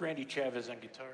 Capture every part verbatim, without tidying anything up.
Randy Chavez on guitar.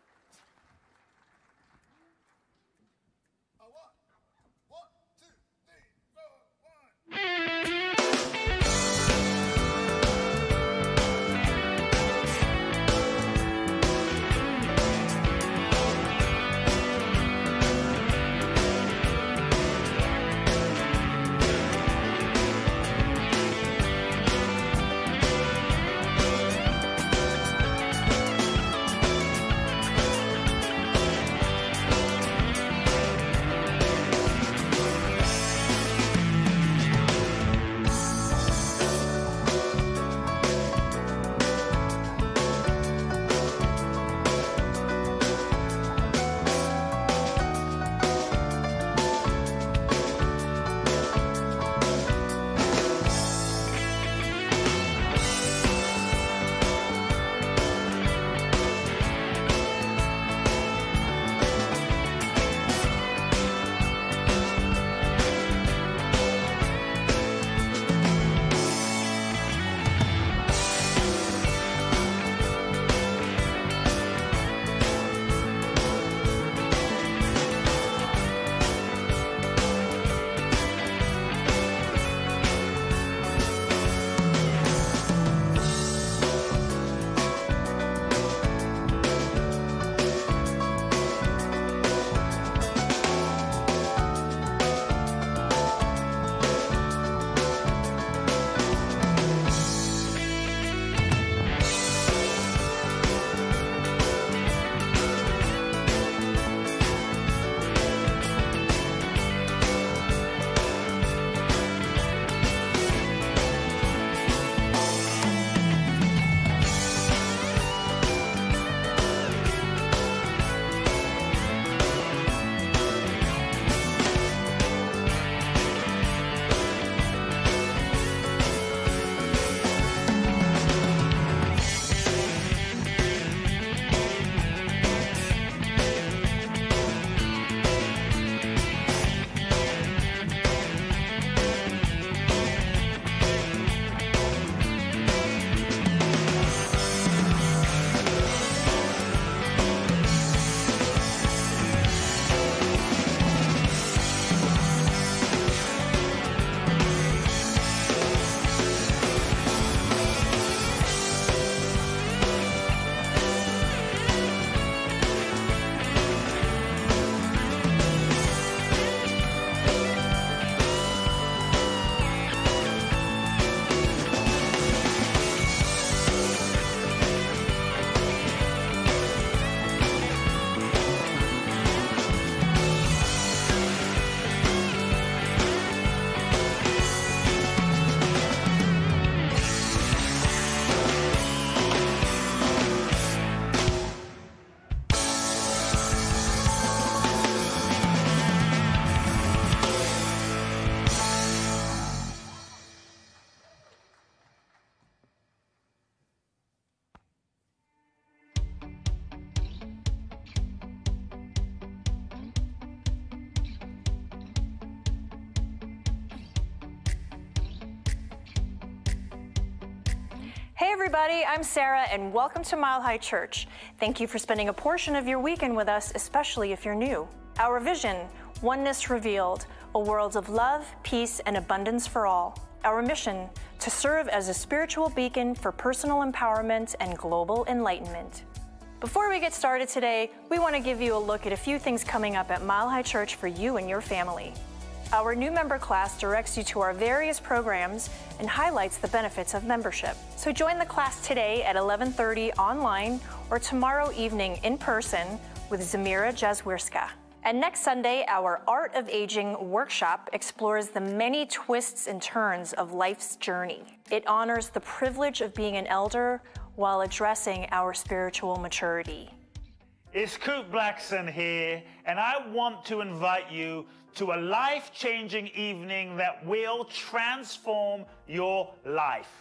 Hey everybody, I'm Sarah and welcome to Mile High Church. Thank you for spending a portion of your weekend with us, especially if you're new. Our vision, oneness revealed, a world of love, peace, and abundance for all. Our mission, to serve as a spiritual beacon for personal empowerment and global enlightenment. Before we get started today, we want to give you a look at a few things coming up at Mile High Church for you and your family. Our new member class directs you to our various programs and highlights the benefits of membership. So join the class today at eleven thirty online or tomorrow evening in person with Zamira Jazwirska. And next Sunday, our Art of Aging workshop explores the many twists and turns of life's journey. It honors the privilege of being an elder while addressing our spiritual maturity. It's Coop Blackson here, and I want to invite you to a life-changing evening that will transform your life.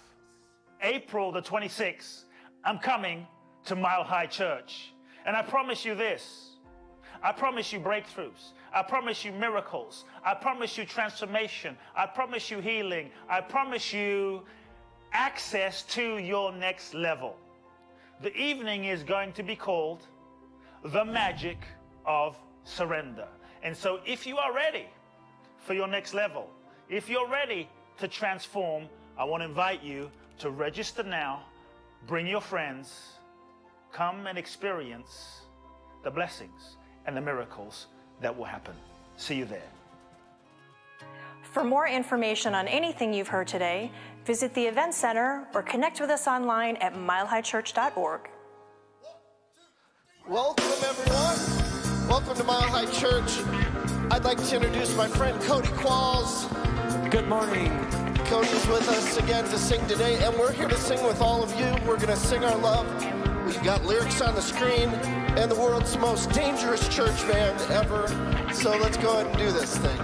April the twenty-sixth, I'm coming to Mile High Church, and I promise you this. I promise you breakthroughs. I promise you miracles. I promise you transformation. I promise you healing. I promise you access to your next level. The evening is going to be called The Magic of Surrender. And so if you are ready for your next level, if you're ready to transform, I want to invite you to register now, bring your friends, come and experience the blessings and the miracles that will happen. See you there. For more information on anything you've heard today, visit the Event Center or connect with us online at mile high church dot org. Welcome, everyone. Welcome to Mile High Church. I'd like to introduce my friend Cody Qualls. Good morning. Cody's with us again to sing today, and we're here to sing with all of you. We're going to sing our love. We've got lyrics on the screen, and the world's most dangerous church band ever. So let's go ahead and do this thing.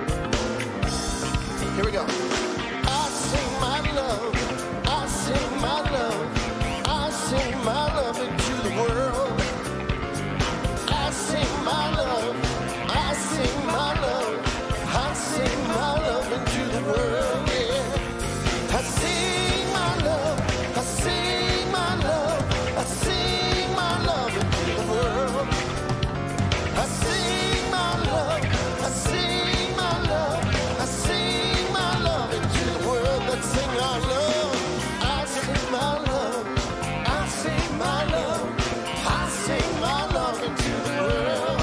Here we go. I sing my love, I sing my love, I sing my love into the world. I sing my love, I sing my love, I sing my love into the world, yeah. I sing my love, I sing my love, I sing my love into the world. I sing my love, I sing my love, I sing my love into the world. Let's sing our love. I sing my love, I sing my love, I sing my love into the world.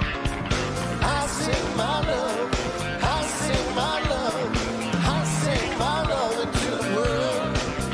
I sing my love, I sing my love, I sing my love into the world.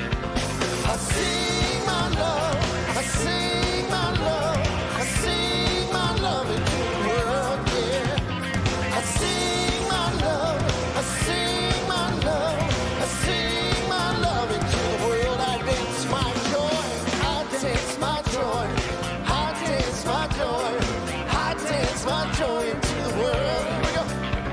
I sing my love, I sing my love, I sing my love into the world, yeah. I sing my love, I sing my love, I sing my love into the world. I dance my joy, I dance my joy, I dance my joy, I dance my joy into the world. Here we go.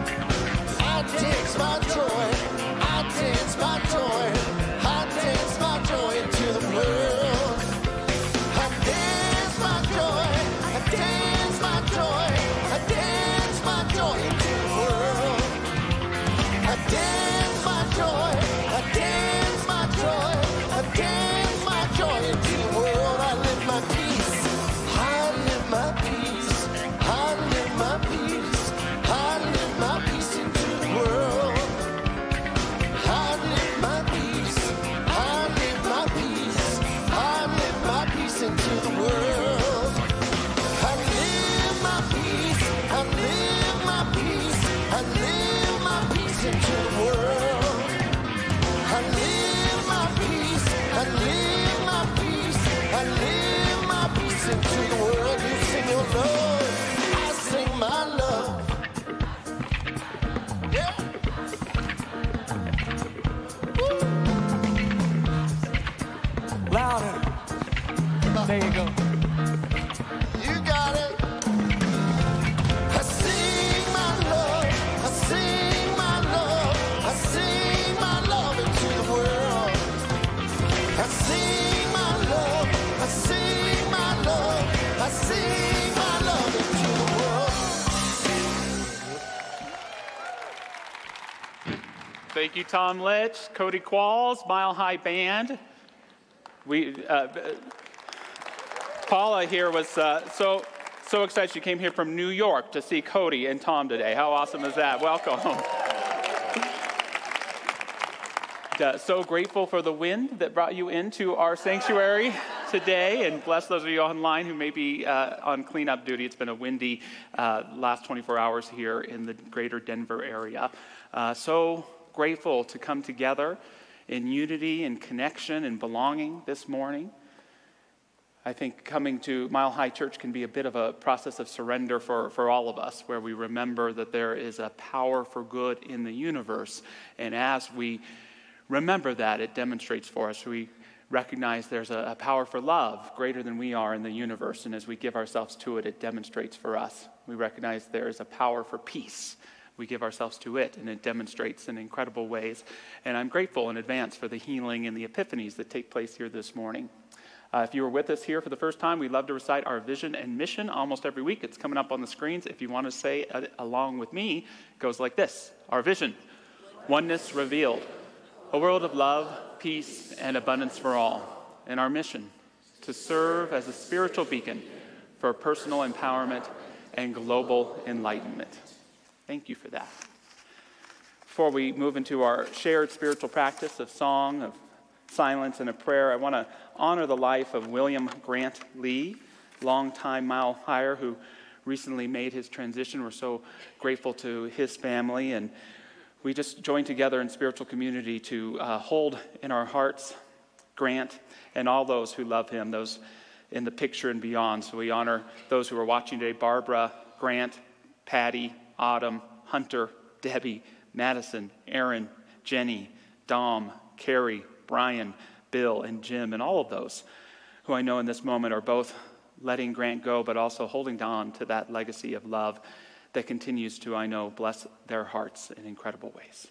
I dance my joy, I dance my joy, I dance my joy into the world. I dance my joy, I dance my joy, I dance my joy into the world. I dance my joy, I dance my joy, I dance my joy into the world. I live my peace, I live my peace, I live my peace, I live my peace into the world. I live my peace, I live my peace, I live my peace into the world. I live my peace, I live my peace, I live my peace into the world. I live my peace, I live my peace, I live my peace into the world. You sing your love, I sing my love. Yeah. Louder. There you go. You got it. I sing my love, I sing my love, I sing my love into the world. I sing my love, I sing my love, I sing my love into the world. Thank you, Tom Litch, Cody Qualls, Mile High Band. We, uh, Paula here was uh, so so excited. She came here from New York to see Cody and Tom today. How awesome is that? Welcome. Uh, so grateful for the wind that brought you into our sanctuary today, and bless those of you online who may be uh, on cleanup duty. It's been a windy uh, last twenty-four hours here in the greater Denver area. Uh, so grateful to come together in unity and connection and belonging this morning. I think coming to Mile High Church can be a bit of a process of surrender for, for all of us, where we remember that there is a power for good in the universe. And as we remember that, it demonstrates for us. We recognize there's a, a power for love greater than we are in the universe. And as we give ourselves to it, it demonstrates for us. We recognize there is a power for peace. We give ourselves to it, and it demonstrates in incredible ways. And I'm grateful in advance for the healing and the epiphanies that take place here this morning. Uh, if you were with us here for the first time, we love to recite our vision and mission almost every week. It's coming up on the screens. If you want to say it along with me, it goes like this. Our vision, oneness revealed, a world of love, peace, and abundance for all. And our mission, to serve as a spiritual beacon for personal empowerment and global enlightenment. Thank you for that. Before we move into our shared spiritual practice of song, of silence, and of prayer, I want to honor the life of William Grant Lee, longtime Mile Higher, who recently made his transition. We're so grateful to his family, and we just joined together in spiritual community to uh, hold in our hearts Grant and all those who love him, those in the picture and beyond. So we honor those who are watching today: Barbara, Grant, Patty, Autumn, Hunter, Debbie, Madison, Aaron, Jenny, Dom, Carrie, Brian, Bill, and Jim, and all of those who I know in this moment are both letting Grant go, but also holding on to that legacy of love that continues to, I know, bless their hearts in incredible ways.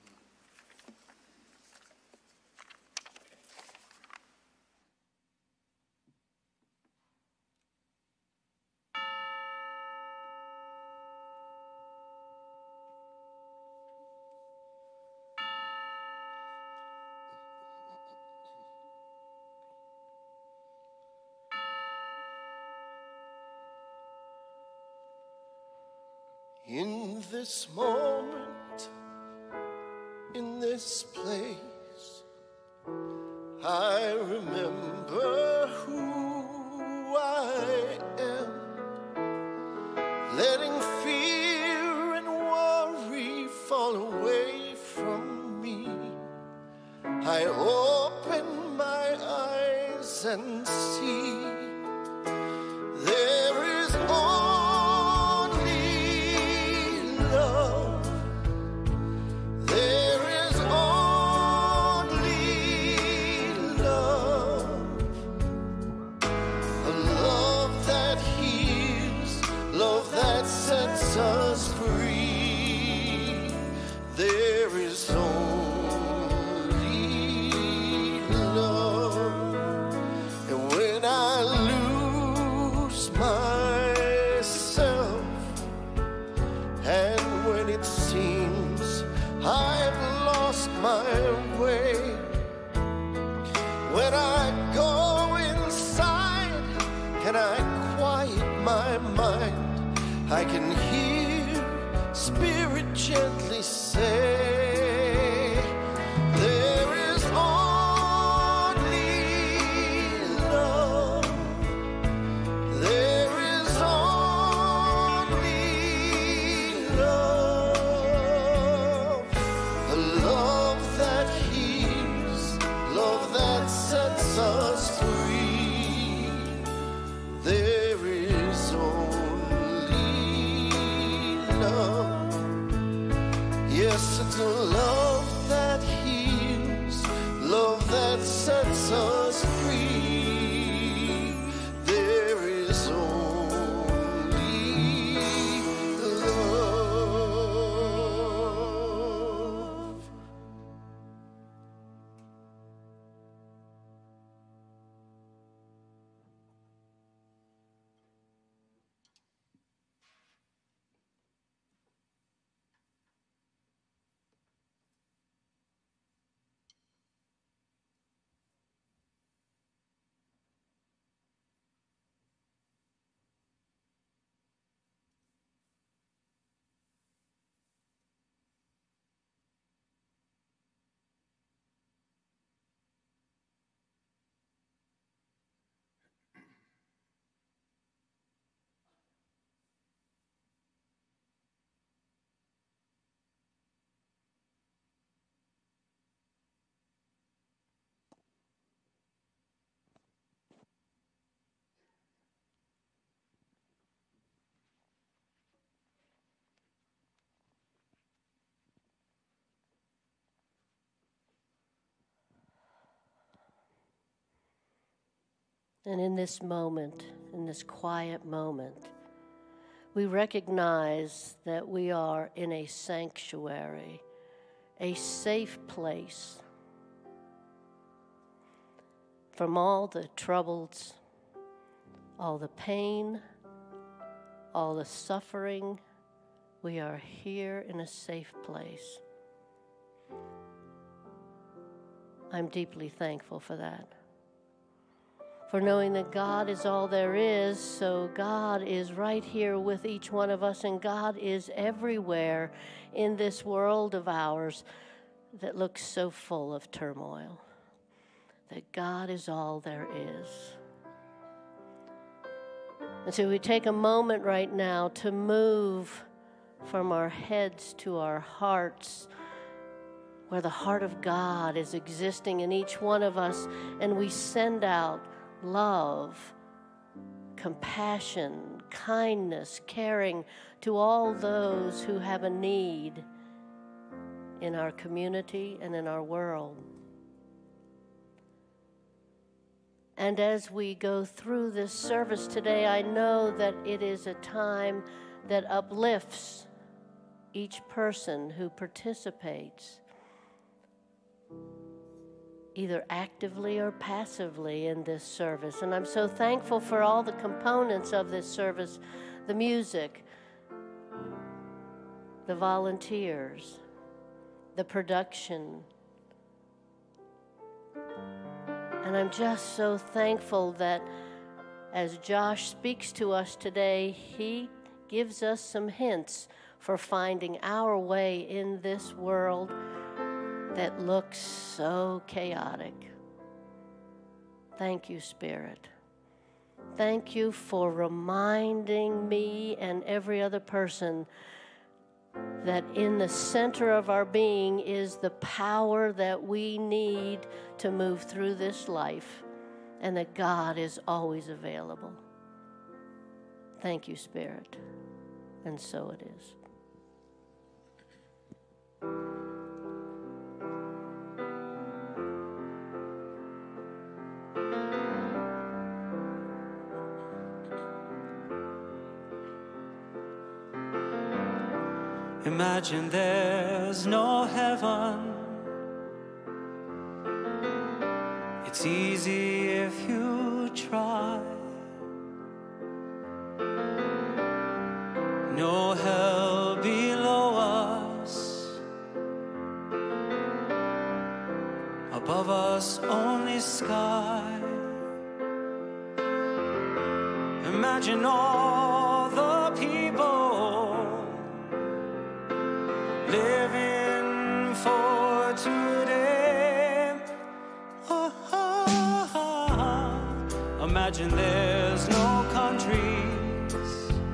In this moment, in this place, I remember who I am, letting fear and worry fall away from me. I open my eyes and see there is only love. There is only love. A love that heals, love that sets us free. There is only love. And when I lose myself, and when it seems I've lost my way, when I go inside and I quiet my mind, I can hear Spirit gently say, there is only love. There is only love. A love that heals, love that sets us free. There is only love. Yes, it's a love that heals, love that sets us free. There is only love. And in this moment, in this quiet moment, we recognize that we are in a sanctuary, a safe place from all the troubles, all the pain, all the suffering. We are here in a safe place. I'm deeply thankful for that. for knowing that God is all there is. So God is right here with each one of us, and God is everywhere in this world of ours that looks so full of turmoil. That God is all there is. And so we take a moment right now to move from our heads to our hearts, where the heart of God is existing in each one of us, and we send out love, compassion, kindness, caring to all those who have a need in our community and in our world. And as we go through this service today, I know that it is a time that uplifts each person who participates, either actively or passively in this service. And I'm so thankful for all the components of this service, the music, the volunteers, the production. And I'm just so thankful that as Josh speaks to us today, he gives us some hints for finding our way in this world that looks so chaotic. Thank you, Spirit. Thank you for reminding me and every other person that in the center of our being is the power that we need to move through this life, and that God is always available. Thank you, Spirit. And so it is. Imagine there's no heaven. It's easy if you try. No hell below us. Above us only sky. Imagine all the people living for today. Oh, oh, oh. Imagine there's no countries.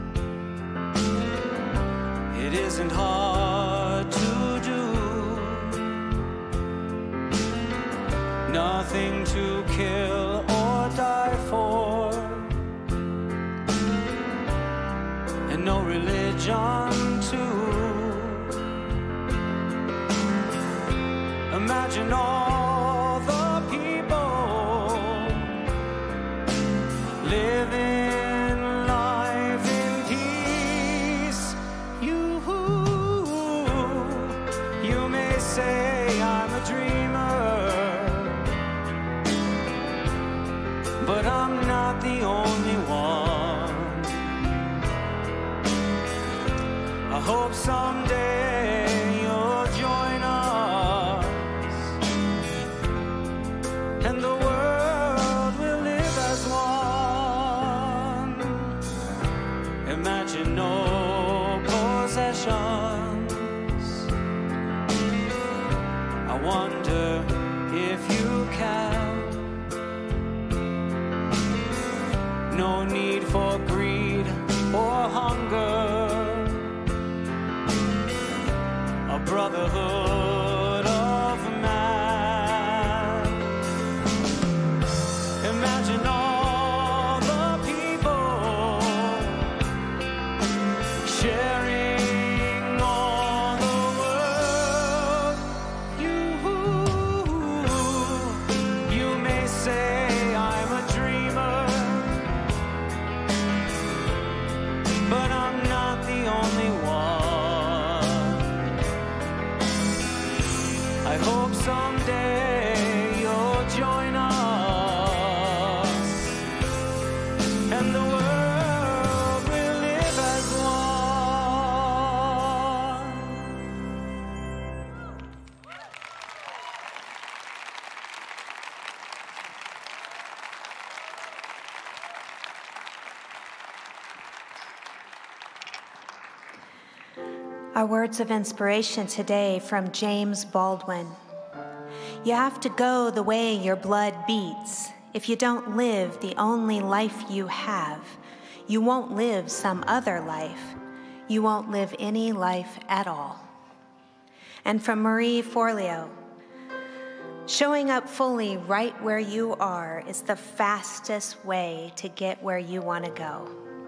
It isn't hard to do. Nothing to kill or die for. And no religion too. Imagine all the people living life in peace. You, you may say I'm a dreamer, but I'm not the only one. I hope someday you'll join us, and the world will live as one. Imagine no possessions. I wonder if you can. No need for greed or hunger. A brotherhood of man. Imagine all the people sharing all the world. You, you may say I'm a dreamer, but I'm not the only one. I hope someday you'll join us, and the world will live as one. Our words of inspiration today from James Baldwin. You have to go the way your blood beats. If you don't live the only life you have, you won't live some other life. You won't live any life at all. And from Marie Forleo, showing up fully right where you are is the fastest way to get where you want to go.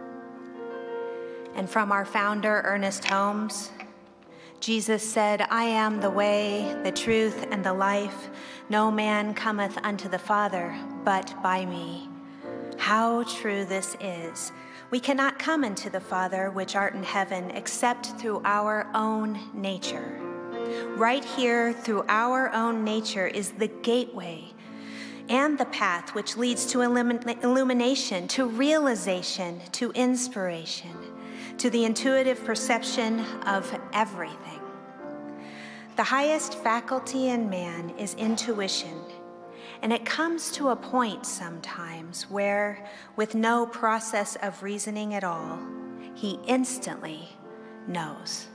And from our founder, Ernest Holmes, Jesus said, I am the way, the truth, and the life. No man cometh unto the Father but by me. How true this is. We cannot come unto the Father which art in heaven except through our own nature. Right here, through our own nature, is the gateway and the path which leads to illumin- illumination, to realization, to inspiration, to the intuitive perception of everything. The highest faculty in man is intuition, and it comes to a point sometimes where, with no process of reasoning at all, he instantly knows.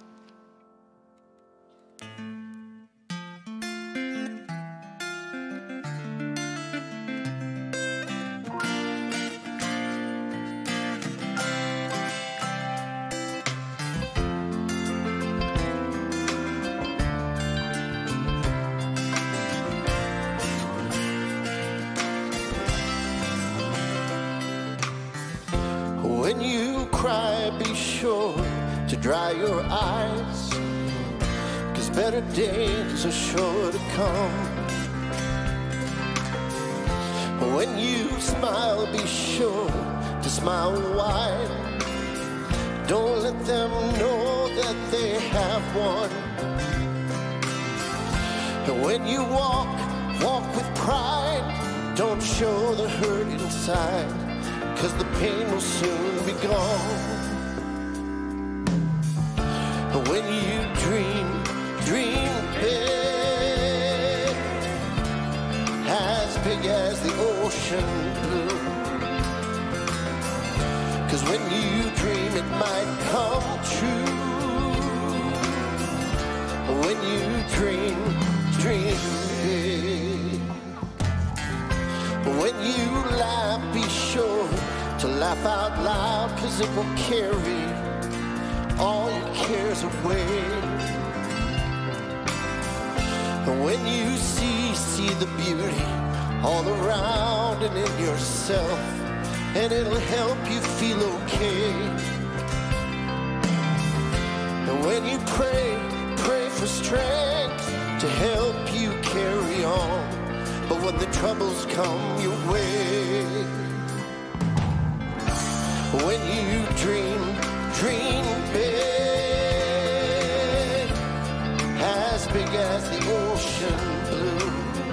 When you cry, be sure to dry your eyes, 'cause better days are sure to come. When you smile, be sure to smile wide. Don't let them know that they have one. And when you walk, walk with pride. Don't show the hurt inside, 'cause the pain will soon be gone. When you dream, dream big, as big as the ocean blue. 'Cause when you dream, it might come true. When you dream, dream big. When you laugh, be sure to laugh out loud, 'cause it will carry all your cares away. And when you see, see the beauty all around and in yourself, and it'll help you feel okay. And when you pray, pray for strength to help you carry on. But when the troubles come your way, when you dream, dream big, as big as the ocean blue.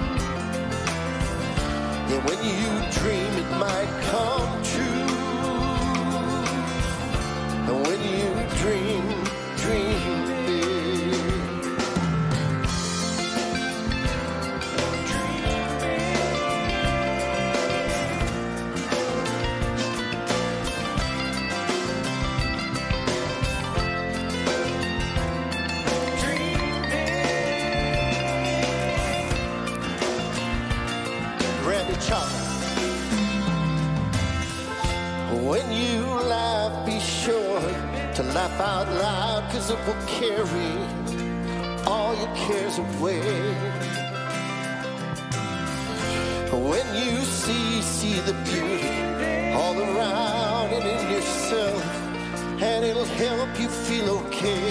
Yeah, when you dream, it might come true. And when you dream, dream big. When you laugh, be sure to laugh out loud, 'cause it will carry all your cares away. When you see, see the beauty all around and in yourself, and it'll help you feel okay.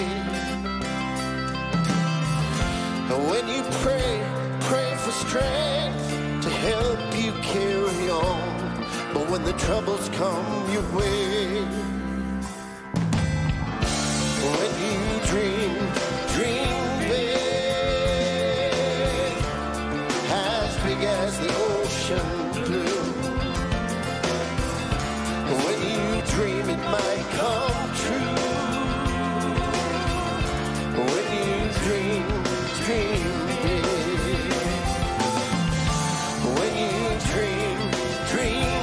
And when you pray, pray for strength to help you carry on. But when the troubles come your way, when you dream, dream big, as big as the ocean blue. When you dream, it might come true. When you dream, dream big. When you dream, dream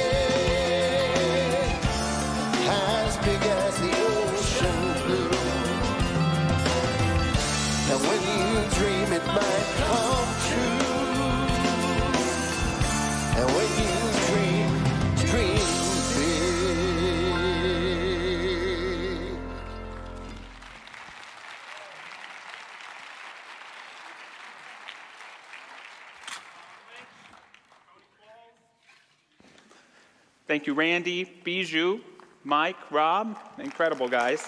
big, as big as the ocean blue. Thank you, Randy, Bijou, Mike, Rob. Incredible, guys.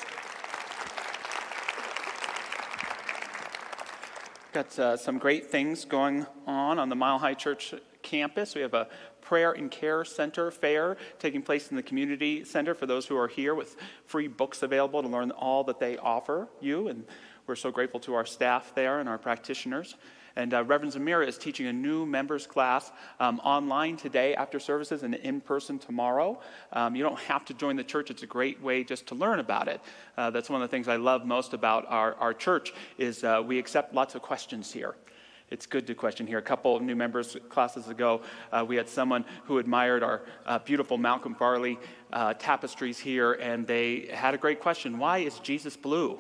Got uh, some great things going on on the Mile High Church campus. We have a prayer and care center fair taking place in the community center for those who are here, with free books available to learn all that they offer you. And we're so grateful to our staff there and our practitioners. And uh, Reverend Zamira is teaching a new members class um, online today after services and in person tomorrow. Um, you don't have to join the church. It's a great way just to learn about it. Uh, that's one of the things I love most about our, our church is uh, we accept lots of questions here. It's good to question here. A couple of new members classes ago, uh, we had someone who admired our uh, beautiful Malcolm Farley uh, tapestries here, and they had a great question. Why is Jesus blue?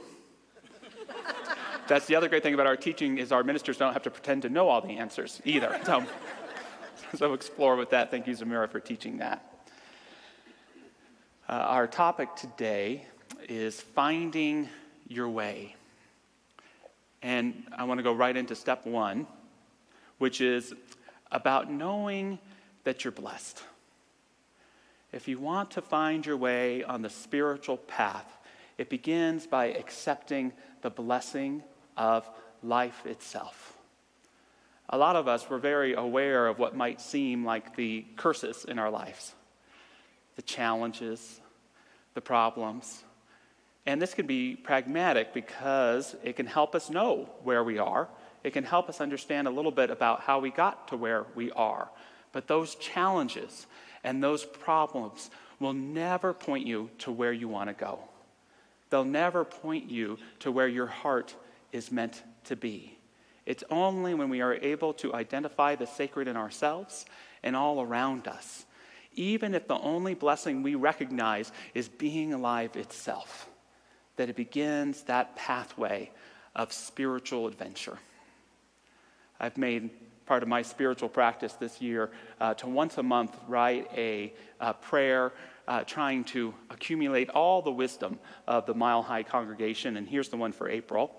That's the other great thing about our teaching is our ministers don't have to pretend to know all the answers either. So, so explore with that. Thank you, Zamira, for teaching that. Uh, our topic today is finding your way. And I want to go right into step one, which is about knowing that you're blessed. If you want to find your way on the spiritual path, it begins by accepting the blessing of life itself. A lot of us were very aware of what might seem like the curses in our lives, the challenges, the problems. And this can be pragmatic because it can help us know where we are. It can help us understand a little bit about how we got to where we are. But those challenges and those problems will never point you to where you want to go. They'll never point you to where your heart is meant to be. It's only when we are able to identify the sacred in ourselves and all around us, even if the only blessing we recognize is being alive itself, that it begins that pathway of spiritual adventure. I've made part of my spiritual practice this year uh, to once a month write a, a prayer uh, trying to accumulate all the wisdom of the Mile High congregation. And here's the one for April.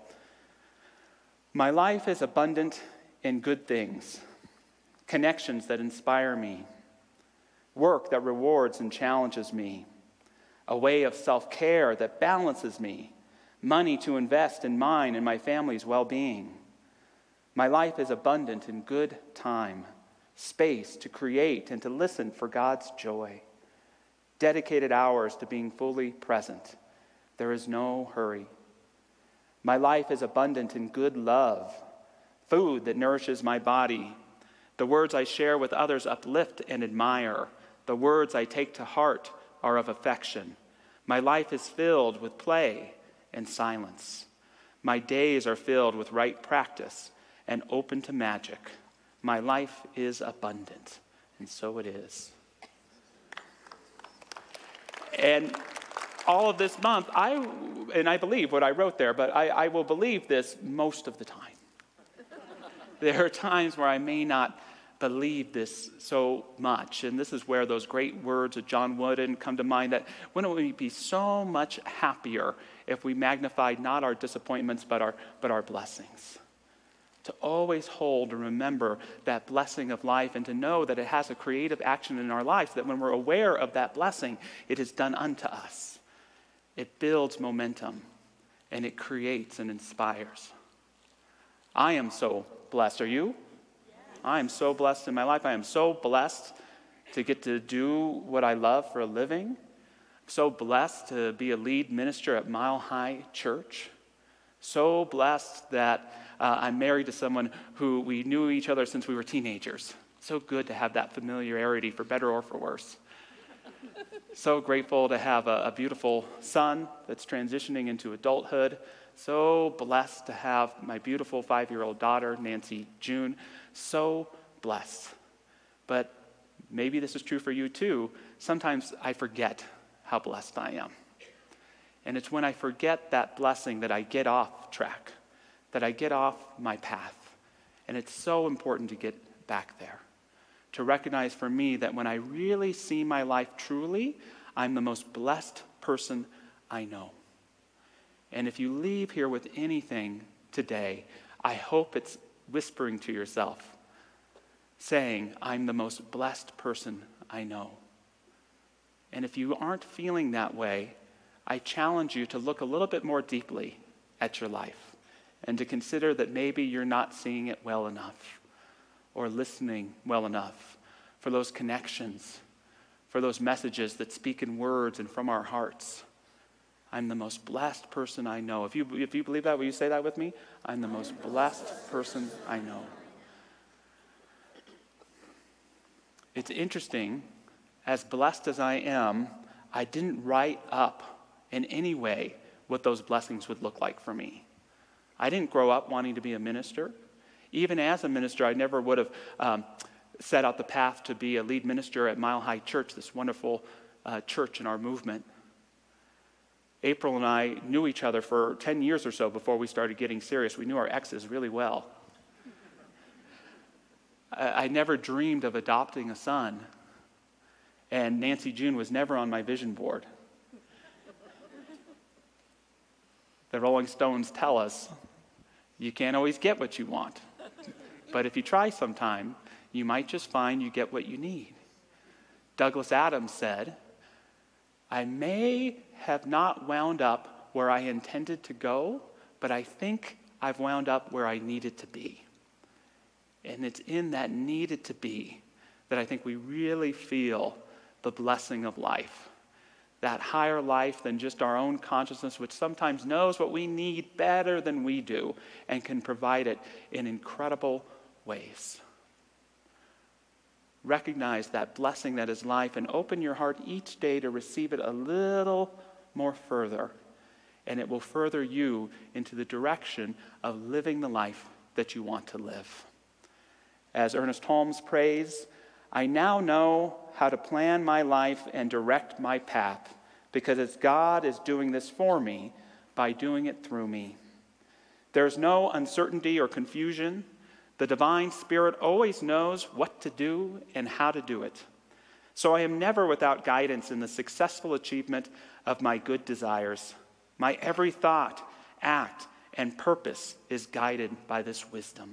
My life is abundant in good things, connections that inspire me, work that rewards and challenges me, a way of self-care that balances me, money to invest in mine and my family's well-being. My life is abundant in good time, space to create and to listen for God's joy, dedicated hours to being fully present. There is no hurry. My life is abundant in good love, food that nourishes my body. The words I share with others uplift and admire. The words I take to heart are of affection. My life is filled with play and silence. My days are filled with right practice and open to magic. My life is abundant, and so it is. And all of this month, I, and I believe what I wrote there, but I, I will believe this most of the time. There are times where I may not believe this so much, and this is where those great words of John Wooden come to mind, that wouldn't we be so much happier if we magnified not our disappointments, but our, but our blessings? To always hold and remember that blessing of life, and to know that it has a creative action in our lives, that when we're aware of that blessing, it is done unto us. It builds momentum, and it creates and inspires. I am so blessed. Are you? I am so blessed in my life. I am so blessed to get to do what I love for a living. I'm so blessed to be a lead minister at Mile High Church. So blessed that uh, I'm married to someone who we knew each other since we were teenagers. So good to have that familiarity, for better or for worse. So grateful to have a, a beautiful son that's transitioning into adulthood. So blessed to have my beautiful five-year-old daughter, Nancy June. So blessed. But maybe this is true for you too. Sometimes I forget how blessed I am. And it's when I forget that blessing that I get off track, that I get off my path. And it's so important to get back there, to recognize for me that when I really see my life truly, I'm the most blessed person I know. And if you leave here with anything today, I hope it's whispering to yourself, saying, I'm the most blessed person I know. And if you aren't feeling that way, I challenge you to look a little bit more deeply at your life and to consider that maybe you're not seeing it well enough or listening well enough for those connections, for those messages that speak in words and from our hearts. I'm the most blessed person I know. If you, if you believe that, will you say that with me? I'm the most blessed person I know. It's interesting, as blessed as I am, I didn't write up in any way what those blessings would look like for me. I didn't grow up wanting to be a minister. Even as a minister, I never would have um, set out the path to be a lead minister at Mile High Church, this wonderful uh, church in our movement. April and I knew each other for ten years or so before we started getting serious. We knew our exes really well. I, I never dreamed of adopting a son, and Nancy June was never on my vision board. The Rolling Stones tell us you can't always get what you want, but if you try sometime, you might just find you get what you need. Douglas Adams said, I may have not wound up where I intended to go, but I think I've wound up where I needed to be. And it's in that needed to be that I think we really feel the blessing of life. That higher life than just our own consciousness, which sometimes knows what we need better than we do and can provide it in incredible ways. Recognize that blessing that is life and open your heart each day to receive it a little more further, and it will further you into the direction of living the life that you want to live. As Ernest Holmes prays, I now know how to plan my life and direct my path, because as God is doing this for me by doing it through me. There's no uncertainty or confusion. The divine Spirit always knows what to do and how to do it. So I am never without guidance in the successful achievement of my good desires. My every thought, act, and purpose is guided by this wisdom.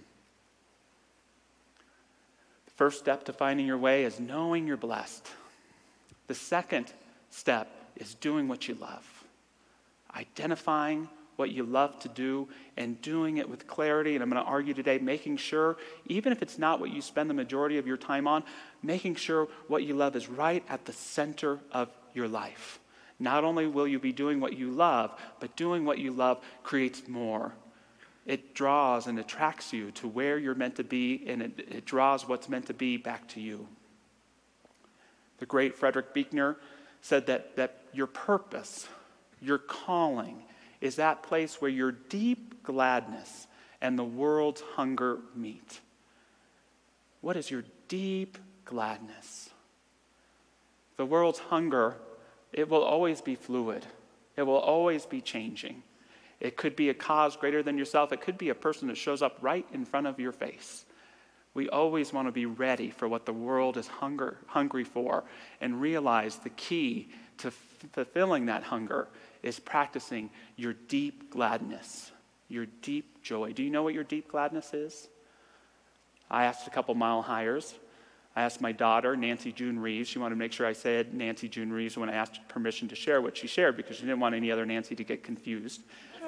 The first step to finding your way is knowing you're blessed. The second step is doing what you love. Identifying what you love to do and doing it with clarity. And I'm going to argue today, making sure, even if it's not what you spend the majority of your time on, making sure what you love is right at the center of your life. Not only will you be doing what you love, but doing what you love creates more. It draws and attracts you to where you're meant to be, and it, it draws what's meant to be back to you. The great Frederick Buechner said that, that your purpose, your calling, is that place where your deep gladness and the world's hunger meet. What is your deep gladness? The world's hunger, it will always be fluid. It will always be changing. It could be a cause greater than yourself. It could be a person that shows up right in front of your face. We always want to be ready for what the world is hunger, hungry for, and realize the key to f- fulfilling that hunger is practicing your deep gladness, your deep joy. Do you know what your deep gladness is? I asked a couple mile highers. I asked my daughter, Nancy June Reeves. She wanted to make sure I said Nancy June Reeves when I asked permission to share what she shared, because she didn't want any other Nancy to get confused.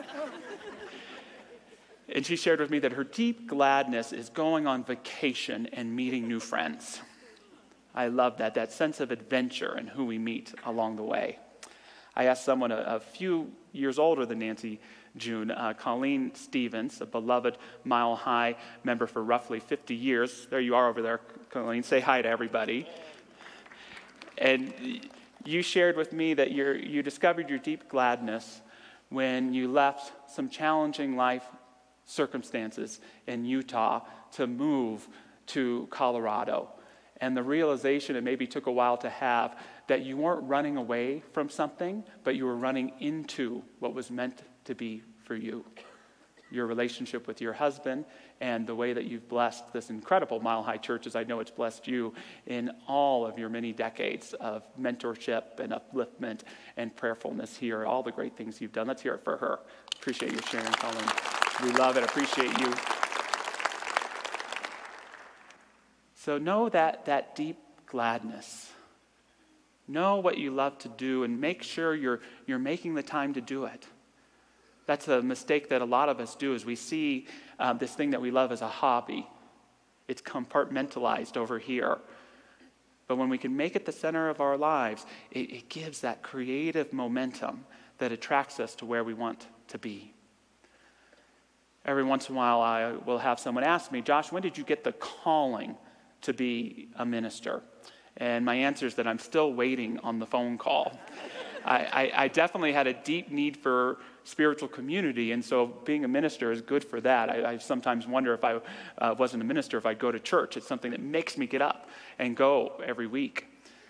And she shared with me that her deep gladness is going on vacation and meeting new friends. I love that, that sense of adventure and who we meet along the way. I asked someone a, a few years older than Nancy June, uh, Colleen Stevens, a beloved Mile High member for roughly fifty years. There you are over there, Colleen. Say hi to everybody. And you shared with me that you're, you discovered your deep gladness when you left some challenging life circumstances in Utah to move to Colorado. And the realization, it maybe took a while to have, that you weren't running away from something, but you were running into what was meant to be for you. Your relationship with your husband and the way that you've blessed this incredible Mile High Church, as I know it's blessed you in all of your many decades of mentorship and upliftment and prayerfulness here, all the great things you've done. Let's hear it for her. Appreciate you sharing, Colleen. We love it. Appreciate you. So know that that deep gladness Know what you love to do and make sure you're, you're making the time to do it. That's a mistake that a lot of us do, is we see uh, this thing that we love as a hobby. It's compartmentalized over here. But when we can make it the center of our lives, it, it gives that creative momentum that attracts us to where we want to be. Every once in a while, I will have someone ask me, Josh, when did you get the calling to be a minister? And my answer is that I'm still waiting on the phone call. I, I, I definitely had a deep need for spiritual community, and so being a minister is good for that. I, I sometimes wonder if I uh, wasn't a minister, if I'd go to church. It's something that makes me get up and go every week.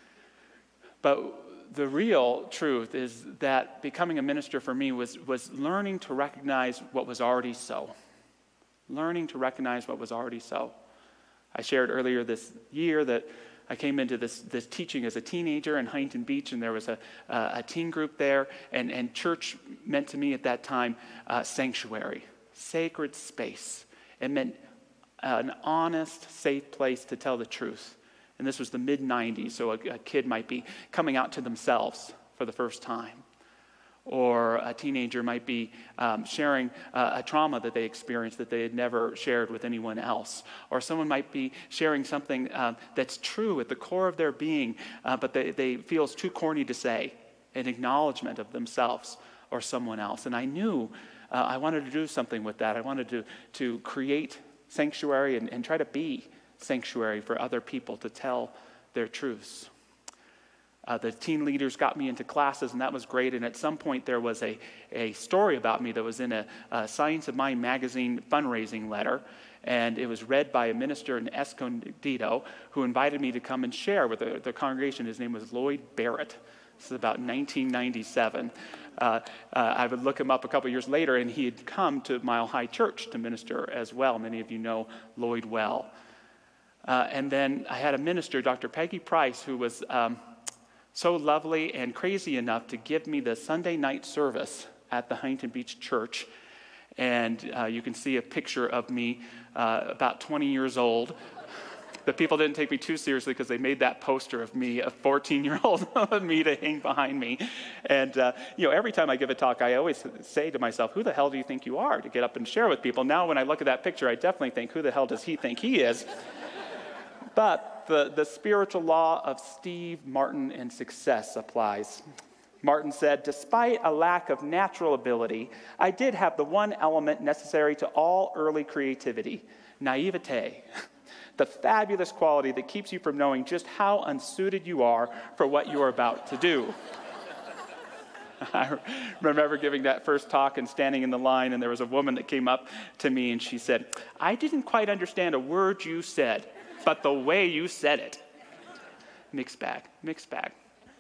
But the real truth is that becoming a minister for me was, was learning to recognize what was already so. Learning to recognize what was already so. I shared earlier this year that I came into this, this teaching as a teenager in Huntington Beach, and there was a, uh, a teen group there, and, and church meant to me at that time uh, sanctuary, sacred space. It meant an honest, safe place to tell the truth. And this was the mid nineties, so a, a kid might be coming out to themselves for the first time. Or a teenager might be um, sharing uh, a trauma that they experienced that they had never shared with anyone else. Or someone might be sharing something uh, that's true at the core of their being, uh, but they, they feel it's too corny to say, an acknowledgement of themselves or someone else. And I knew uh, I wanted to do something with that. I wanted to, to create sanctuary and, and try to be sanctuary for other people to tell their truths. Uh, the teen leaders got me into classes, and that was great. And at some point, there was a, a story about me that was in a, a Science of Mind magazine fundraising letter. And it was read by a minister in Escondido who invited me to come and share with the, the congregation. His name was Lloyd Barrett. This is about nineteen ninety-seven. Uh, uh, I would look him up a couple years later, and he had come to Mile High Church to minister as well. Many of you know Lloyd well. Uh, and then I had a minister, Doctor Peggy Price, who was um, so lovely and crazy enough to give me the Sunday night service at the Huntington Beach Church. And uh, you can see a picture of me uh, about twenty years old. The people didn't take me too seriously because they made that poster of me, a fourteen-year-old me, to hang behind me. And, uh, you know, every time I give a talk, I always say to myself, who the hell do you think you are to get up and share with people? Now, when I look at that picture, I definitely think, who the hell does he think he is? But the, the spiritual law of Steve, Martin, and success applies. Martin said, despite a lack of natural ability, I did have the one element necessary to all early creativity, naivete. The fabulous quality that keeps you from knowing just how unsuited you are for what you are about to do. I remember giving that first talk and standing in the line, and there was a woman that came up to me, and she said, I didn't quite understand a word you said, but the way you said it. Mixed bag, mixed bag.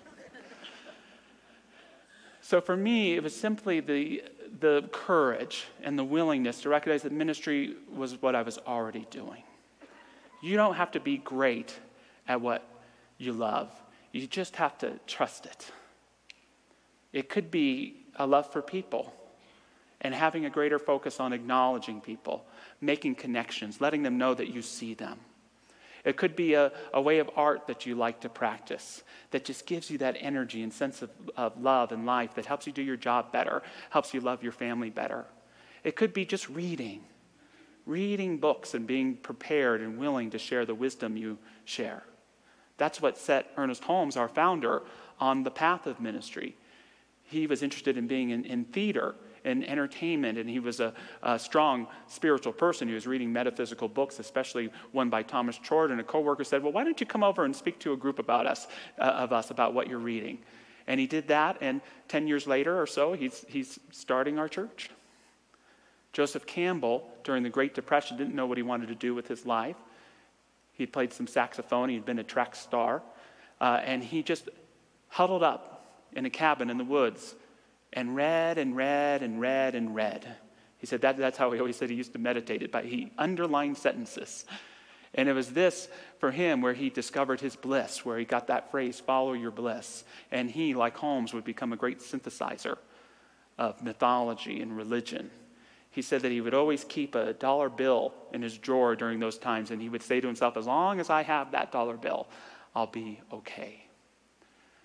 So for me, it was simply the, the courage and the willingness to recognize that ministry was what I was already doing. You don't have to be great at what you love. You just have to trust it. It could be a love for people and having a greater focus on acknowledging people, making connections, letting them know that you see them. It could be a, a way of art that you like to practice that just gives you that energy and sense of, of love and life that helps you do your job better, helps you love your family better. It could be just reading. Reading books and being prepared and willing to share the wisdom you share. That's what set Ernest Holmes, our founder, on the path of ministry. He was interested in being in, in theater and entertainment, and he was a, a strong spiritual person. He was reading metaphysical books, especially one by Thomas Chord, and a coworker said, well, why don't you come over and speak to a group about us, uh, of us about what you're reading? And he did that, and ten years later or so, he's, he's starting our church. Joseph Campbell, during the Great Depression, didn't know what he wanted to do with his life. He played some saxophone. He'd been a track star. Uh, and he just huddled up in a cabin in the woods and read and read and read and read. He said that, that's how he always said he used to meditate it, but he underlined sentences. And it was this, for him, where he discovered his bliss, where he got that phrase, follow your bliss. And he, like Holmes, would become a great synthesizer of mythology and religion. He said that he would always keep a dollar bill in his drawer during those times, and he would say to himself, as long as I have that dollar bill, I'll be okay.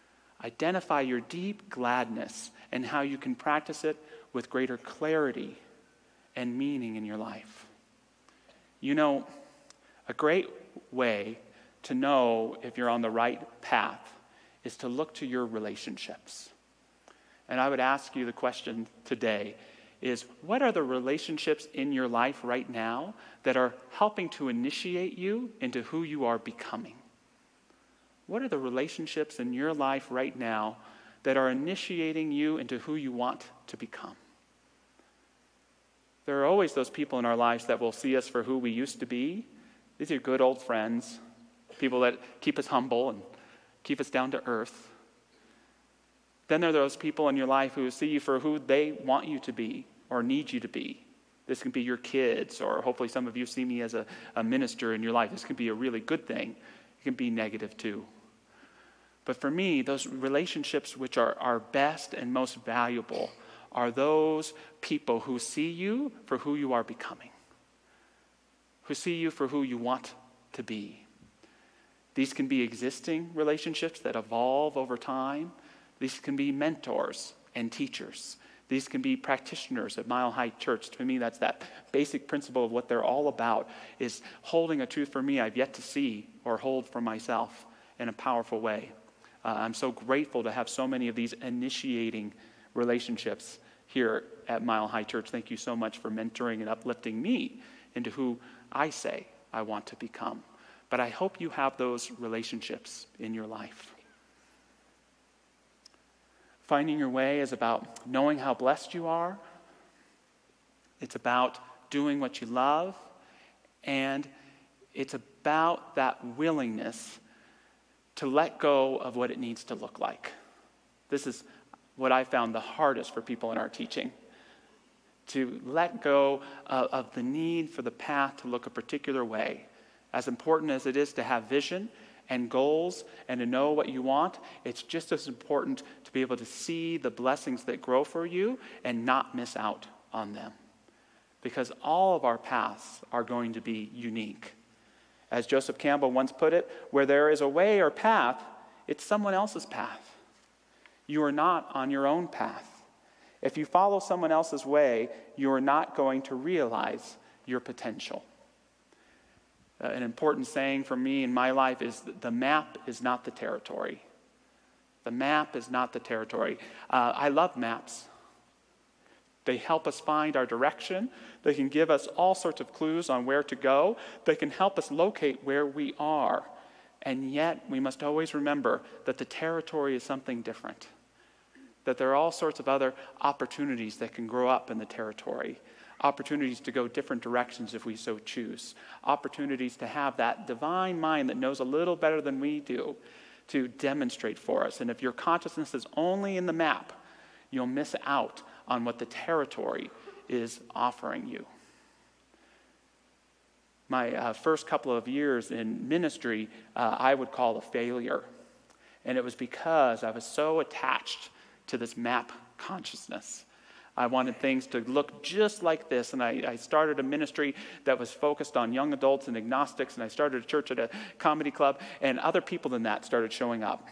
Identify your deep gladness and how you can practice it with greater clarity and meaning in your life. You know, a great way to know if you're on the right path is to look to your relationships. And I would ask you the question today is, what are the relationships in your life right now that are helping to initiate you into who you are becoming? What are the relationships in your life right now that are initiating you into who you want to become? There are always those people in our lives that will see us for who we used to be. These are good old friends, people that keep us humble and keep us down to earth. Then there are those people in your life who see you for who they want you to be or need you to be. This can be your kids, or hopefully some of you see me as a, a minister in your life. This can be a really good thing. It can be negative too. But for me, those relationships which are, are best and most valuable are those people who see you for who you are becoming, who see you for who you want to be. These can be existing relationships that evolve over time. These can be mentors and teachers. These can be practitioners at Mile High Church. To me, that's that basic principle of what they're all about, is holding a truth for me I've yet to see or hold for myself in a powerful way. Uh, I'm so grateful to have so many of these initiating relationships here at Mile High Church. Thank you so much for mentoring and uplifting me into who I say I want to become. But I hope you have those relationships in your life. Finding your way is about knowing how blessed you are. It's about doing what you love. And it's about that willingness to let go of what it needs to look like. This is what I found the hardest for people in our teaching. To let go of, of the need for the path to look a particular way. As important as it is to have vision and goals and to know what you want, it's just as important to be able to see the blessings that grow for you and not miss out on them. Because all of our paths are going to be unique. As Joseph Campbell once put it, where there is a way or path, it's someone else's path. You are not on your own path. If you follow someone else's way, you are not going to realize your potential. Uh, an important saying for me in my life is that the map is not the territory. The map is not the territory. Uh, I love maps. They help us find our direction. They can give us all sorts of clues on where to go. They can help us locate where we are. And yet, we must always remember that the territory is something different. That there are all sorts of other opportunities that can grow up in the territory. Opportunities to go different directions if we so choose. Opportunities to have that divine mind that knows a little better than we do to demonstrate for us. And if your consciousness is only in the map, you'll miss out on what the territory is offering you. My uh, first couple of years in ministry, uh, I would call a failure. And it was because I was so attached to this map consciousness. I wanted things to look just like this, and I, I started a ministry that was focused on young adults and agnostics, and I started a church at a comedy club, and other people than that started showing up.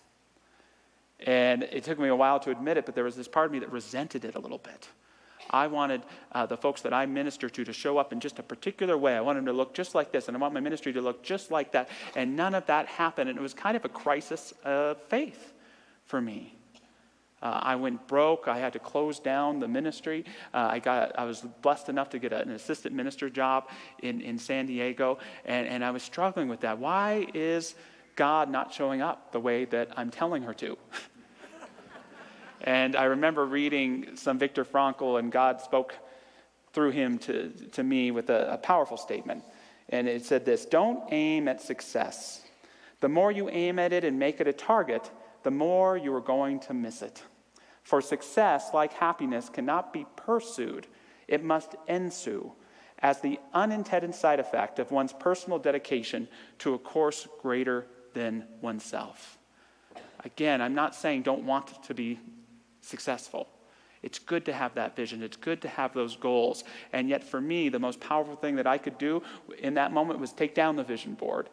And it took me a while to admit it, but there was this part of me that resented it a little bit. I wanted uh, the folks that I minister to to show up in just a particular way. I wanted them to look just like this, and I want my ministry to look just like that, and none of that happened, and it was kind of a crisis of faith for me. Uh, I went broke. I had to close down the ministry. Uh, I got. I was blessed enough to get an assistant minister job in, in San Diego, and, and I was struggling with that. Why is God not showing up the way that I'm telling her to? And I remember reading some Viktor Frankl, and God spoke through him to, to me with a, a powerful statement. And it said this: don't aim at success. The more you aim at it and make it a target, the more you are going to miss it. For success, like happiness, cannot be pursued. It must ensue as the unintended side effect of one's personal dedication to a course greater than oneself. Again, I'm not saying don't want to be successful. It's good to have that vision. It's good to have those goals. And yet for me, the most powerful thing that I could do in that moment was take down the vision board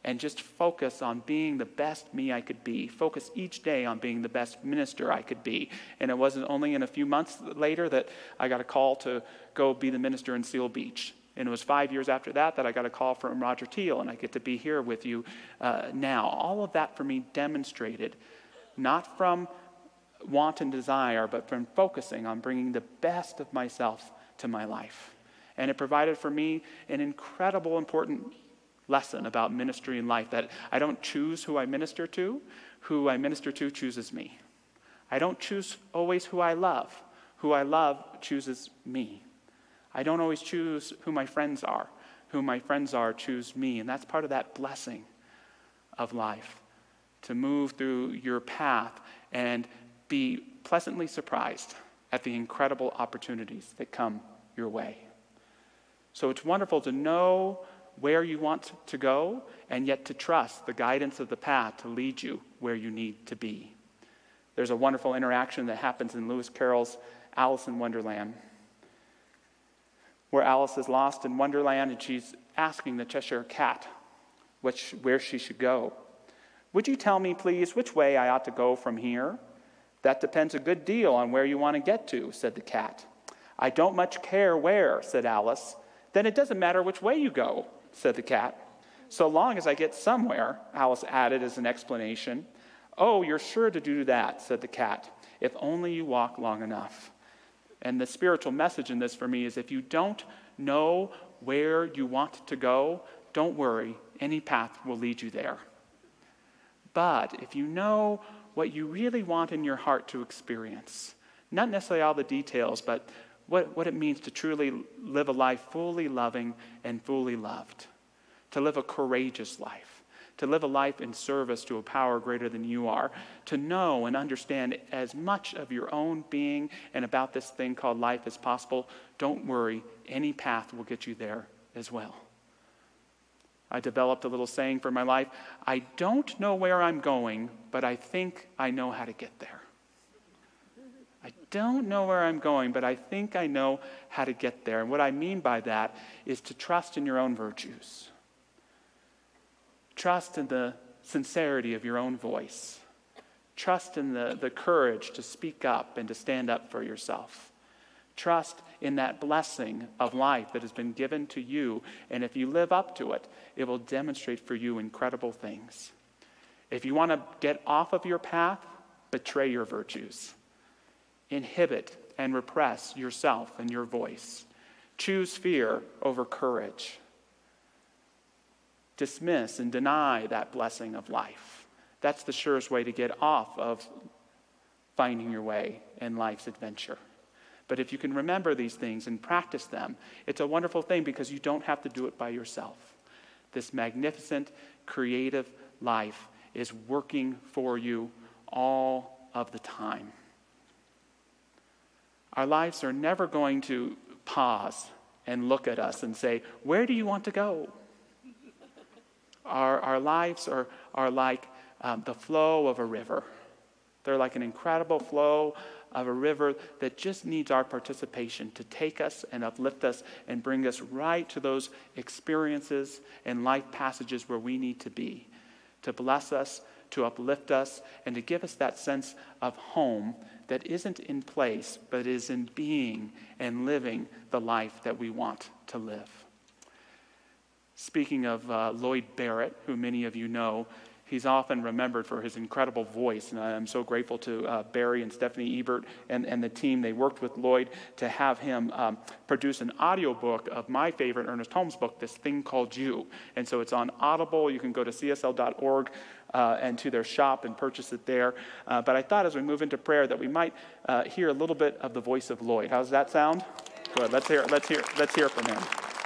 and just focus on being the best me I could be. Focus each day on being the best minister I could be. And it wasn't only in a few months later that I got a call to go be the minister in Seal Beach. And it was five years after that that I got a call from Roger Teal, and I get to be here with you uh, now. All of that for me demonstrated, not from wanton desire, but from focusing on bringing the best of myself to my life. And it provided for me an incredible, important lesson about ministry and life, that I don't choose who I minister to. Who I minister to chooses me. I don't choose always who I love. Who I love chooses me. I don't always choose who my friends are. Who my friends are choose me. And that's part of that blessing of life, to move through your path and be pleasantly surprised at the incredible opportunities that come your way. So it's wonderful to know where you want to go, and yet to trust the guidance of the path to lead you where you need to be. There's a wonderful interaction that happens in Lewis Carroll's Alice in Wonderland, where Alice is lost in Wonderland and she's asking the Cheshire Cat which, where she should go. Would you tell me, please, which way I ought to go from here? That depends a good deal on where you want to get to, said the cat. I don't much care where, said Alice. Then it doesn't matter which way you go, said the cat. So long as I get somewhere, Alice added as an explanation. Oh, you're sure to do that, said the cat, if only you walk long enough. And the spiritual message in this for me is, if you don't know where you want to go, don't worry, any path will lead you there. But if you know what you really want in your heart to experience, not necessarily all the details, but what, what it means to truly live a life fully loving and fully loved, to live a courageous life, to live a life in service to a power greater than you are, to know and understand as much of your own being and about this thing called life as possible, don't worry, any path will get you there as well. I developed a little saying for my life: I don't know where I'm going, but I think I know how to get there. I don't know where I'm going, but I think I know how to get there. And what I mean by that is to trust in your own virtues. Trust in the sincerity of your own voice. Trust in the, the courage to speak up and to stand up for yourself. Trust in that blessing of life that has been given to you. And if you live up to it, it will demonstrate for you incredible things. If you want to get off of your path, betray your virtues. Inhibit and repress yourself and your voice. Choose fear over courage. Dismiss and deny that blessing of life. That's the surest way to get off of finding your way in life's adventure. But if you can remember these things and practice them, it's a wonderful thing, because you don't have to do it by yourself. This magnificent, creative life is working for you all of the time. Our lives are never going to pause and look at us and say, where do you want to go? Our, our lives are, are like um, the flow of a river. They're like an incredible flow of a river that just needs our participation to take us and uplift us and bring us right to those experiences and life passages where we need to be, to bless us, to uplift us, and to give us that sense of home that isn't in place, but is in being and living the life that we want to live. Speaking of uh, Lloyd Barrett, who many of you know, he's often remembered for his incredible voice, and I'm so grateful to uh, Barry and Stephanie Ebert and, and the team. They worked with Lloyd to have him um, produce an audiobook of my favorite Ernest Holmes book, This Thing Called You. And so it's on Audible. You can go to C S L dot org uh, and to their shop and purchase it there. Uh, but I thought as we move into prayer that we might uh, hear a little bit of the voice of Lloyd. How does that sound? Good. Let's hear. Let's hear. Let's hear from him.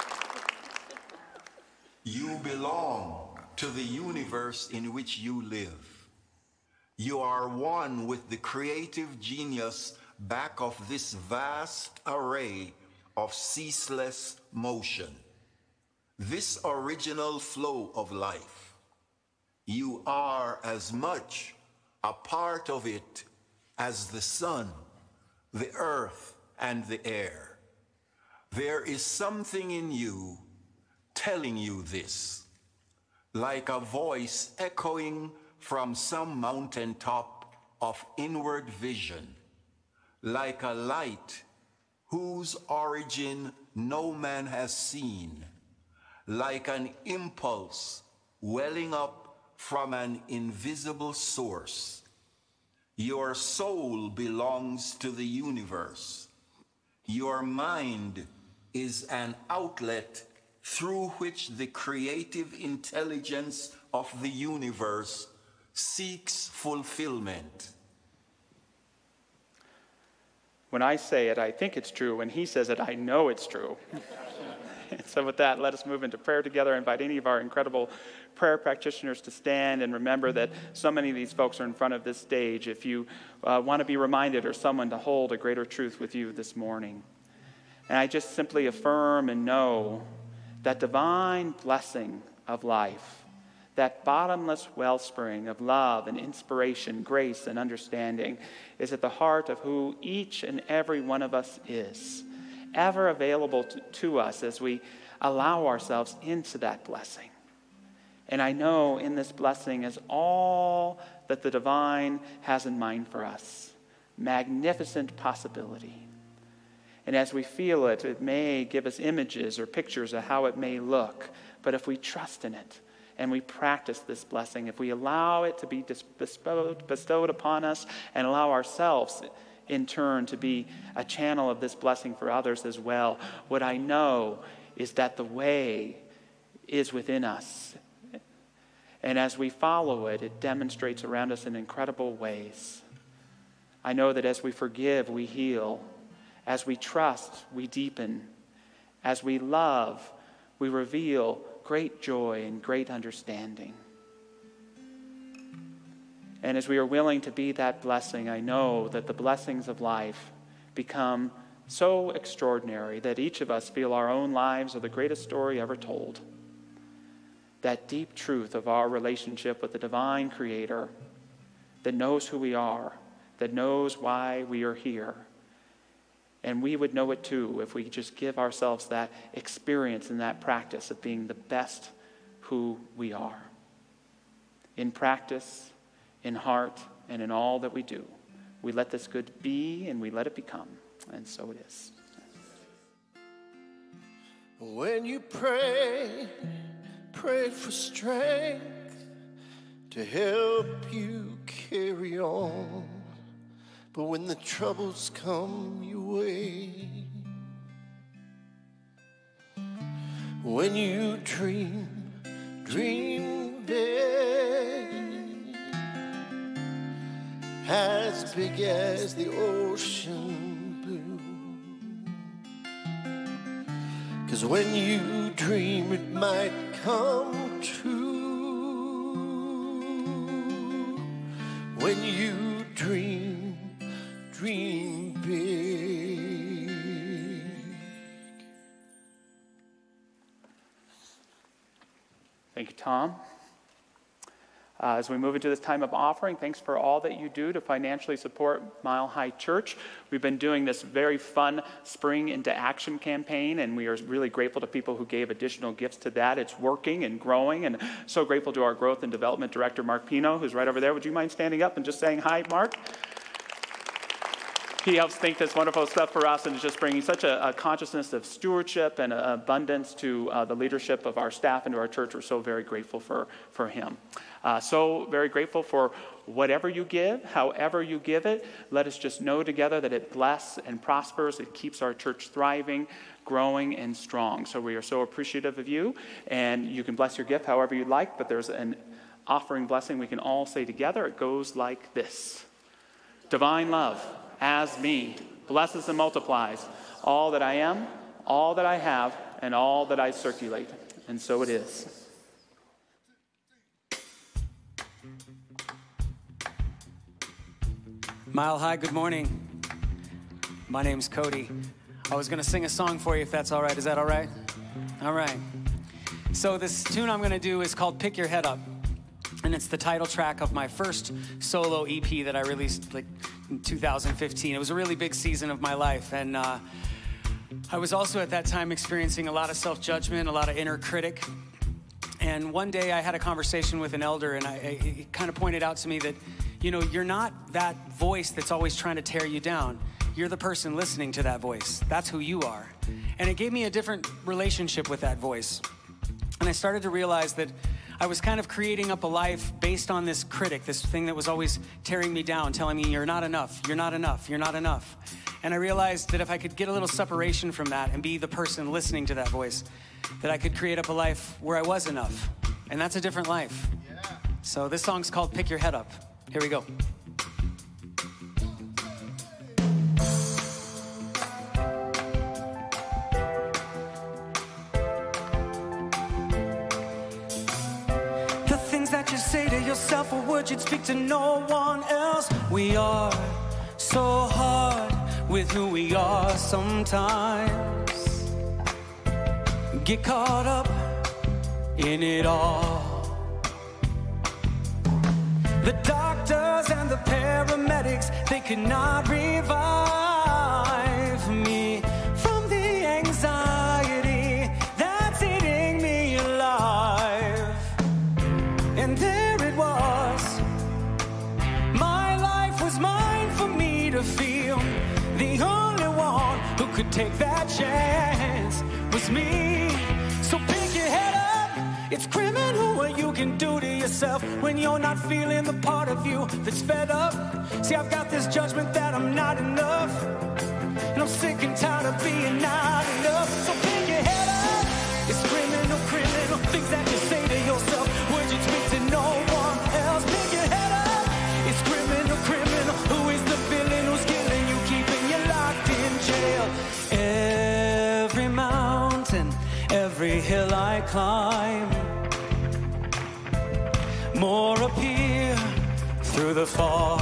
You belong to the universe in which you live. You are one with the creative genius back of this vast array of ceaseless motion, this original flow of life. You are as much a part of it as the sun, the earth, and the air. There is something in you telling you this. like a voice echoing from some mountaintop of inward vision, like a light whose origin no man has seen, like an impulse welling up from an invisible source. Your soul belongs to the universe. Your mind is an outlet through which the creative intelligence of the universe seeks fulfillment. When I say it, I think it's true. When he says it, I know it's true. And so with that, let us move into prayer together. I invite any of our incredible prayer practitioners to stand and remember that so many of these folks are in front of this stage. If you uh, want to be reminded or someone to hold a greater truth with you this morning. And I just simply affirm and know that divine blessing of life, that bottomless wellspring of love and inspiration, grace and understanding is at the heart of who each and every one of us is, ever available to, to us as we allow ourselves into that blessing. And I know in this blessing is all that the divine has in mind for us, magnificent possibility. And as we feel it, it may give us images or pictures of how it may look. But if we trust in it and we practice this blessing, if we allow it to be bestowed, bestowed upon us and allow ourselves in turn to be a channel of this blessing for others as well, what I know is that the way is within us. And as we follow it, it demonstrates around us in incredible ways. I know that as we forgive, we heal. As we trust, we deepen. As we love, we reveal great joy and great understanding. And as we are willing to be that blessing, I know that the blessings of life become so extraordinary that each of us feel our own lives are the greatest story ever told. That deep truth of our relationship with the divine Creator that knows who we are, that knows why we are here. And we would know it too if we just give ourselves that experience and that practice of being the best who we are. In practice, in heart, and in all that we do. We let this good be and we let it become. And so it is. When you pray, pray for strength to help you carry on. But when the troubles come your way, when you dream, dream big, as big as the ocean blue. 'Cause when you dream, it might come true. When you dream, dream big. Thank you, Tom. Uh, as we move into this time of offering, thanks for all that you do to financially support Mile High Church. We've been doing this very fun Spring into Action campaign, and we are really grateful to people who gave additional gifts to that. It's working and growing, and so grateful to our Growth and Development Director, Mark Pino, who's right over there. Would you mind standing up and just saying hi, Mark? He helps think this wonderful stuff for us and is just bringing such a, a consciousness of stewardship and a, abundance to uh, the leadership of our staff and to our church. We're so very grateful for, for him. Uh, so very grateful for whatever you give, however you give it. Let us just know together that it blesses and prospers. It keeps our church thriving, growing, and strong. So we are so appreciative of you. And you can bless your gift however you'd like, but there's an offering blessing we can all say together. It goes like this. Divine love, as me, blesses and multiplies all that I am, all that I have, and all that I circulate. And so it is. Mile High, good morning. My name's Cody. I was going to sing a song for you if that's all right. Is that all right? All right. So this tune I'm going to do is called Pick Your Head Up. And it's the title track of my first solo E P that I released like in two thousand fifteen. It was a really big season of my life. And uh, I was also at that time experiencing a lot of self-judgment, a lot of inner critic. And And one day I had a conversation with an elder, and I, I, he kind of pointed out to me that, you know, you're not that voice that's always trying to tear you down. You're the person listening to that voice. That's who you are. And it gave me a different relationship with that voice. And I started to realize that I was kind of creating up a life based on this critic, this thing that was always tearing me down, telling me, you're not enough, you're not enough, you're not enough. And I realized that if I could get a little separation from that and be the person listening to that voice, that I could create up a life where I was enough. And that's a different life. Yeah. So this song's called Pick Your Head Up. Here we go. That you say to yourself, or would you speak to no one else? We are so hard with who we are sometimes. Get caught up in it all. The doctors and the paramedics, they could not revive me from the anxiety that's eating me alive. And there it was, my life was mine for me to feel. The only one who could take that chance was me. So pick your head up, it's criminal what you can do to yourself when you're not feeling the part of you that's fed up. See, I've got this judgment that I'm not enough, and I'm sick and tired of being not enough. So pick your head up, it's criminal, criminal things that you say to yourself. Would you speak to no one else? Pick your head up. It's criminal, criminal. Who is the villain who's killing you, keeping you locked in jail? Every mountain, every hill I climb, more appear through the fog.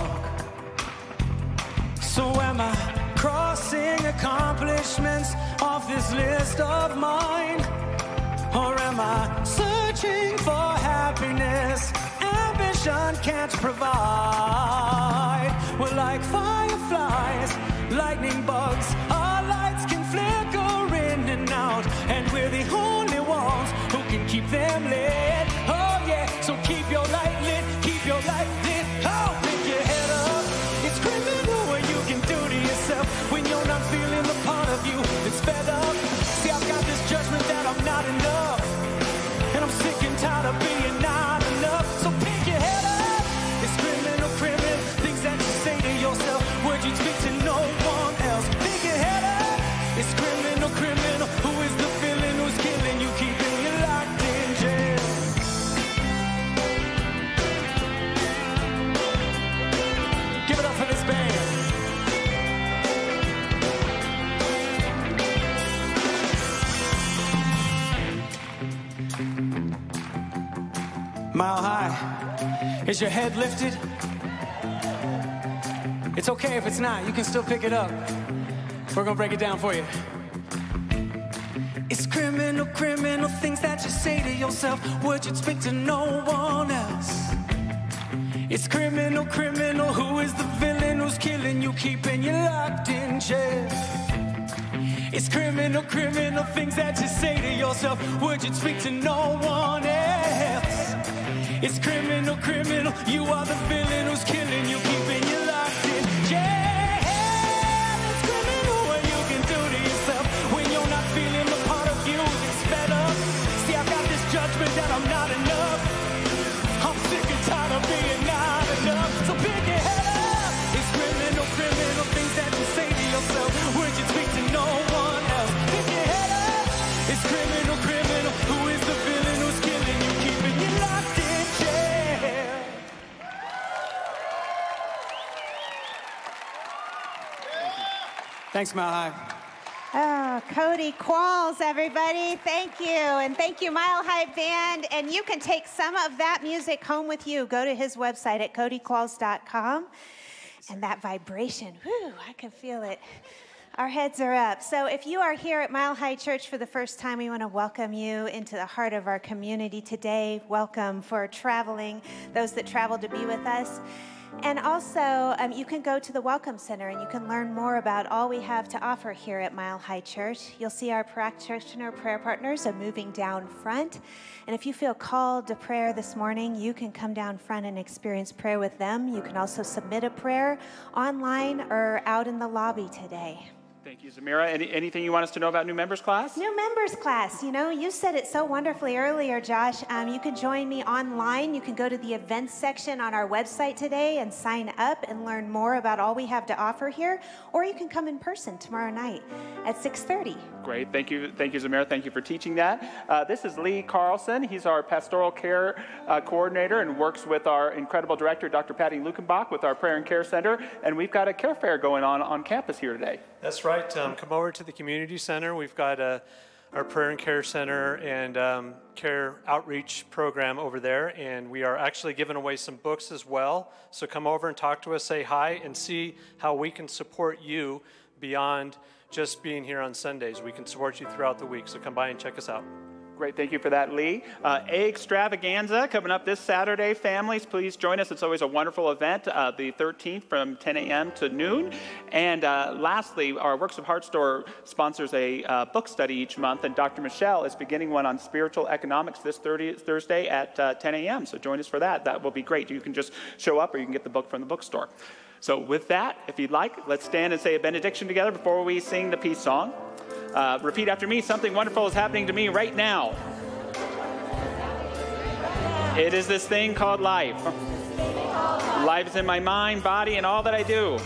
So am I crossing accomplishments off this list of mine? Or am I searching for happiness ambition can't provide? We're like fireflies, lightning bugs, our lights can flicker in and out, and we're the only ones who can keep them lit. Oh yeah, so keep your light lit, keep your light lit. Oh, pick your head up. It's criminal what you can do to yourself when you're not feeling the part of you that's fed up. See, I've got this judgment that I'm not enough, and I'm sick and tired of being not enough. So pick your head up. It's criminal, criminal things that you say to yourself. Would you speak to no one else? Pick your head up. It's criminal, criminal. Who is the villain who's killing you, keeping you locked in jail? Give it up for this band. Mile high. Is your head lifted? It's okay if it's not. You can still pick it up. We're gonna break it down for you. It's criminal, criminal things that you say to yourself. Would you speak to no one else? It's criminal, criminal. Who is the villain who's killing you, keeping you locked in jail? It's criminal, criminal things that you say to yourself. Would you speak to no one else? It's criminal, criminal. You are the villain who's killing you, keeping you locked in jail. It's criminal what you can do to yourself when you're not feeling the part of you that's fed up. See, I've got this judgment that I'm not enough. I'm sick and tired of being not enough. So pick your head up. It's criminal, criminal things that you say to yourself. Would you speak to no one else? Pick your head up. It's criminal, criminal. Who is the villain who's killing you, keeping you locked in jail? Thanks, Mile High. Oh, Cody Qualls, everybody. Thank you. And thank you, Mile High Band. And you can take some of that music home with you. Go to his website at cody qualls dot com. And that vibration, whew, I can feel it. Our heads are up. So if you are here at Mile High Church for the first time, we want to welcome you into the heart of our community today. Welcome for traveling, those that travel to be with us. And also, um, you can go to the Welcome Center and you can learn more about all we have to offer here at Mile High Church. You'll see our practitioner prayer partners are moving down front. And if you feel called to prayer this morning, you can come down front and experience prayer with them. You can also submit a prayer online or out in the lobby today. Thank you, Zamira. Any, anything you want us to know about New Members Class? New Members Class. You know, you said it so wonderfully earlier, Josh. Um, you can join me online. You can go to the events section on our website today and sign up and learn more about all we have to offer here. Or you can come in person tomorrow night at six thirty. Great. Thank you, thank you, Zamira. Thank you for teaching that. Uh, this is Lee Carlson. He's our pastoral care uh, coordinator and works with our incredible director, Doctor Patty Lukenbach, with our prayer and care center. And we've got a care fair going on on campus here today. That's right. Um, come over to the community center. We've got a, our prayer and care center and um, care outreach program over there, and we are actually giving away some books as well. So come over and talk to us, say hi, and see how we can support you beyond just being here on Sundays. We can support you throughout the week, so come by and check us out. Great, thank you for that, Lee. Uh, Extravaganza coming up this Saturday. Families, please join us. It's always a wonderful event, uh, the thirteenth from ten a.m. to noon. And uh, lastly, our Works of Heart store sponsors a uh, book study each month, and Doctor Michelle is beginning one on spiritual economics this Thursday at uh, ten a.m. So join us for that. That will be great. You can just show up or you can get the book from the bookstore. So with that, if you'd like, let's stand and say a benediction together before we sing the peace song. Uh, repeat after me. Something wonderful is happening to me right now. It is this thing called life. Life is in my mind, body, and all that I do.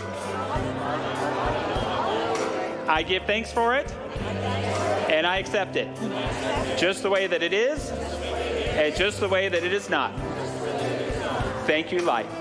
I give thanks for it, and I accept it. Just the way that it is, and just the way that it is not. Thank you, life.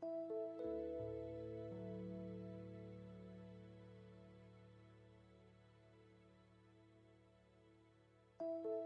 you.